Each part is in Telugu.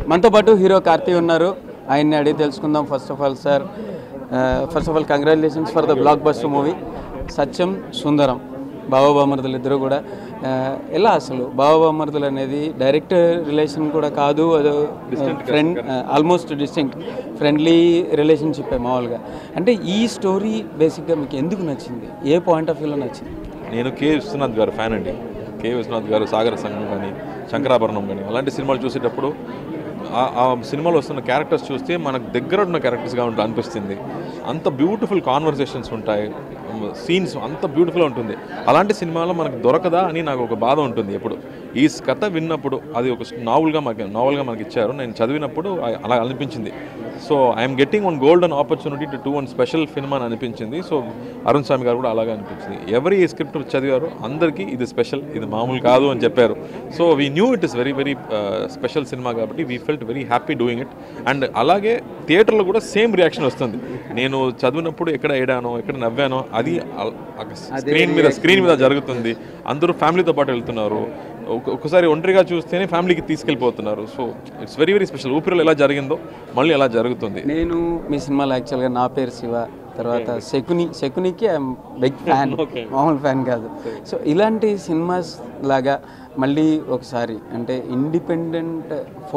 మనతో పాటు హీరో కార్తీ ఉన్నారు. ఆయన్ని అడిగి తెలుసుకుందాం. First of all congratulations for the blockbuster movie Satyam Sundaram. బావబామర్దులు ఇద్దరు కూడా ఎలా అసలు బావబామర్దులు అనేది డైరెక్ట్ రిలేషన్ కూడా కాదు, అది friend, almost distinct friendly relationship మామూలుగా. అంటే ఈ స్టోరీ బేసిక్గా మీకు ఎందుకు నచ్చింది, ఏ పాయింట్ ఆఫ్ వ్యూలో నచ్చింది? నేను కే విశ్వనాథ్ గారు ఫ్యాన్ అండి. కే విశ్వనాథ్ గారు సాగర సంఘం కానీ శంకరాభరణం కానీ అలాంటి సినిమాలు చూసేటప్పుడు ఆ సినిమాలో వస్తున్న క్యారెక్టర్స్ చూస్తే మనకు దగ్గర ఉన్న క్యారెక్టర్స్గా అనిపిస్తుంది. అంత బ్యూటిఫుల్ కాన్వర్సేషన్స్ ఉంటాయి, సీన్స్ అంత బ్యూటిఫుల్గా ఉంటుంది. అలాంటి సినిమాలో మనకు దొరకదా అని నాకు ఒక బాధ ఉంటుంది ఎప్పుడు. ఈ కథ విన్నప్పుడు అది ఒక నావల్గా మనకి ఇచ్చారు. నేను చదివినప్పుడు అలా అనిపించింది. So I'm getting one golden opportunity to one special film అని అనిపించింది. సో అరుణ్ స్వామి గారు కూడా అలాగే అనిపించింది. ఎవరి ఈ స్క్రిప్ట్ చదివారో అందరికీ ఇది స్పెషల్, ఇది మామూలు కాదు అని చెప్పారు. So we knew it is very very special cinema కాబట్టి we felt very happy doing it. And అలాగే థియేటర్లో కూడా సేమ్ రియాక్షన్ వస్తుంది. నేను చదివినప్పుడు ఎక్కడ ఏడానో ఎక్కడ నవ్వానో అది స్క్రీన్ మీద జరుగుతుంది. అందరూ ఫ్యామిలీతో పాటు వెళ్తున్నారు. ఒకసారి ఒంటరిగా చూస్తేనే ఫ్యామిలీకి తీసుకెళ్ళిపోతున్నారు. So it's very very special. ఊపిరిలో ఎలా జరిగిందో మళ్ళీ అలా జరుగుతుంది. నేను మీ సినిమాలో యాక్చువల్గా నా పేరు శివ, తర్వాత శకునికి ఐఎమ్ బిగ్ ఫ్యాన్, మామూలు ఫ్యాన్ కాదు. సో ఇలాంటి సినిమాస్ లాగా మళ్ళీ ఒకసారి అంటే ఇండిపెండెంట్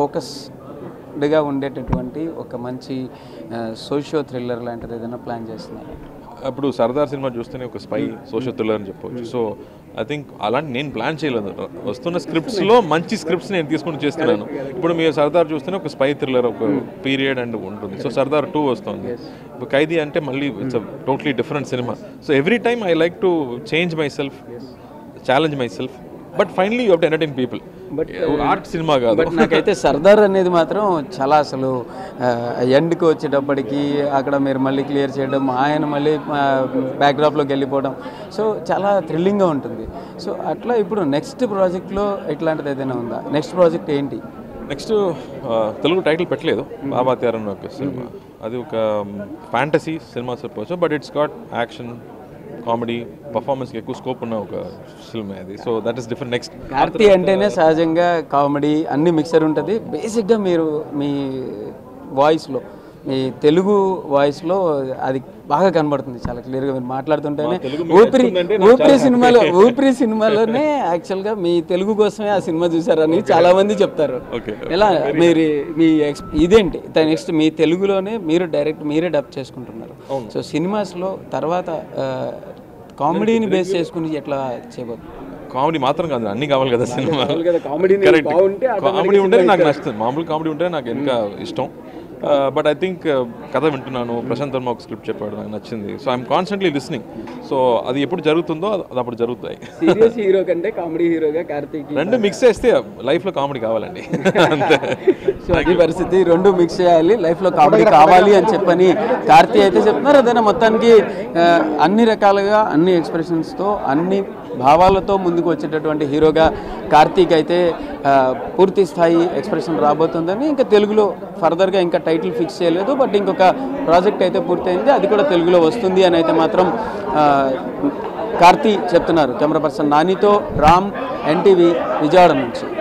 ఫోకస్డ్గా ఉండేటటువంటి ఒక మంచి సోషియో థ్రిల్లర్ లాంటిది ఏదైనా ప్లాన్ చేస్తున్నారు? అప్పుడు సర్దార్ సినిమా చూస్తేనే ఒక స్పై సోషల్ థ్రిల్లర్ అని చెప్పవచ్చు. సో ఐ థింక్ అలాంటి నేను ప్లాన్ చేయలేదు. వస్తున్న స్క్రిప్ట్స్లో మంచి స్క్రిప్ట్స్ నేను తీసుకుని చేస్తున్నాను. ఇప్పుడు మీరు సర్దార్ చూస్తేనే ఒక స్పై థ్రిల్లర్, ఒక పీరియడ్ అండ్ ఉంటుంది. సో సర్దార్ 2 వస్తుంది. ఖైదీ అంటే మళ్ళీ it's totally different cinema. So every time I like to change myself, challenge myself, but finally you have to entertain people. But art cinema కాదు. బట్ నాకైతే సర్దార్ అనేది మాత్రం చాలా అసలు ఎండ్కి వచ్చేటప్పటికి అక్కడ మీరు మళ్ళీ క్లియర్ చేయడం, ఆయన మళ్ళీ బ్యాక్డ్రాప్లోకి వెళ్ళిపోవడం, సో చాలా థ్రిల్లింగ్గా ఉంటుంది. సో అట్లా ఇప్పుడు నెక్స్ట్ ప్రాజెక్ట్లో ఇట్లాంటిది ఏదైనా ఉందా? నెక్స్ట్ ప్రాజెక్ట్ ఏంటి? నెక్స్ట్ తెలుగు టైటిల్ పెట్టలేదు, బాబా తేరన్ ఒక సినిమా. అది ఒక ఫ్యాంటసీ సినిమా చెప్పవచ్చు. But it's got action, comedy, పర్ఫార్మెన్స్కి ఎక్కువ స్కోప్ ఉన్న ఒక ఫిల్మ్ అది. So that is different. Next Karthi అంటేనే సహజంగా కామెడీ అన్ని మిక్సర్ ఉంటుంది. బేసిక్గా మీరు మీ వాయిస్లో, మీ తెలుగు వాయిస్లో అది బాగా కనబడుతుంది చాలా క్లియర్గా. మీరు మాట్లాడుతుంటేనే ఊపిరి సినిమాలోనే యాక్చువల్గా మీ తెలుగు కోసమే ఆ సినిమా చూసారని చాలా మంది చెప్తారు. ఎలా మీరు మీ ఇదేంటి నెక్స్ట్ మీ తెలుగులోనే మీరే డబ్ చేసుకుంటున్నారు. సో సినిమాస్లో తర్వాత కామెడీని బేస్ చేసుకుని ఎట్లా చేయబోతుంది? కామెడీ మాత్రం కాదు, అన్నీ కావాలి కదా సినిమా. కామెడీ ఉంటే నాకు నచ్చుతుంది, మామూలు కామెడీ ఉంటే నాకు ఇంకా ఇష్టం. బట్ ఐ థింక్ కథ వింటున్నాను, ప్రశాంత్ వర్మ ఒక స్క్రిప్ట్ చెప్పాడు, నాకు నచ్చింది. So I'm constantly listening. So అది ఎప్పుడు జరుగుతుందో అది అప్పుడు జరుగుతాయి. సీరియస్ హీరో కంటే కామెడీ హీరోగా కార్తీక్ రెండు మిక్స్ చేస్తే లైఫ్లో కామెడీ కావాలండి. సో అది పరిస్థితి, రెండు మిక్స్ చేయాలి, లైఫ్లో కామెడీ కావాలి అని చెప్పని కార్తీ అయితే చెప్తున్నారు. అదైనా మొత్తానికి అన్ని రకాలుగా అన్ని ఎక్స్ప్రెషన్స్తో అన్ని భావాలతో ముందుకు వచ్చేటటువంటి హీరోగా కార్తీక్ అయితే పూర్తి స్థాయి ఎక్స్ప్రెషన్ రాబోతుందని, ఇంకా తెలుగులో ఫర్దర్గా ఇంకా టైటిల్ ఫిక్స్ చేయలేదు. బట్ ఇంకొక ప్రాజెక్ట్ అయితే పూర్తయింది, అది కూడా తెలుగులో వస్తుంది అని అయితే మాత్రం కార్తీ చెప్తున్నారు. కెమెరా పర్సన్ నానితో రామ్, ఎన్టీవీ, విజయవాడ నుంచి.